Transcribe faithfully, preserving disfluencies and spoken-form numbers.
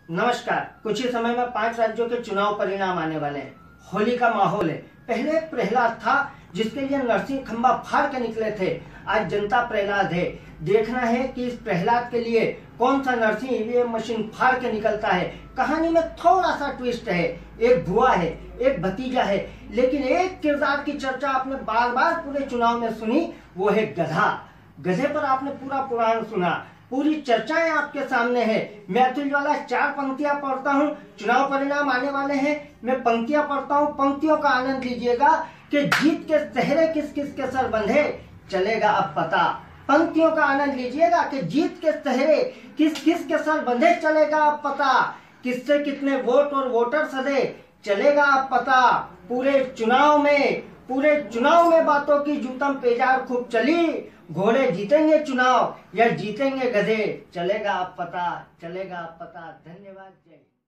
नमस्कार। कुछ ही समय में पांच राज्यों के चुनाव परिणाम आने वाले हैं। होली का माहौल है। पहले प्रहलाद था जिसके लिए नरसिंह खंबा फाड़ के निकले थे। आज जनता प्रहलाद है। देखना है कि इस प्रहलाद के लिए कौन सा नरसिंह ईवीएम मशीन फाड़ के निकलता है। कहानी में थोड़ा सा ट्विस्ट है। एक बुआ है, एक भतीजा है, लेकिन एक किरदार की चर्चा आपने बार बार पूरे चुनाव में सुनी, वो है गधा। गधे पर आपने पूरा पुराण सुना, पूरी चर्चाएं आपके सामने है। मैं अतुल ज्वाला चार पंक्तियां पढ़ता हूं, चुनाव परिणाम आने वाले हैं। मैं पंक्तियां पढ़ता हूं, पंक्तियों का आनंद लीजिएगा कि जीत के सहरे किस किस के सर बंधे, चलेगा अब पता। पंक्तियों का आनंद लीजिएगा कि जीत के सहरे किस किस के सर बंधे, चलेगा अब पता। किससे कितने वोट और वोटर सधे, चलेगा अब पता। पूरे चुनाव में पूरे चुनाव में बातों की जूतम पेजार खूब चली। घोड़े जीतेंगे चुनाव या जीतेंगे गधे, चलेगा अब पता, चलेगा अब पता। धन्यवाद। जय।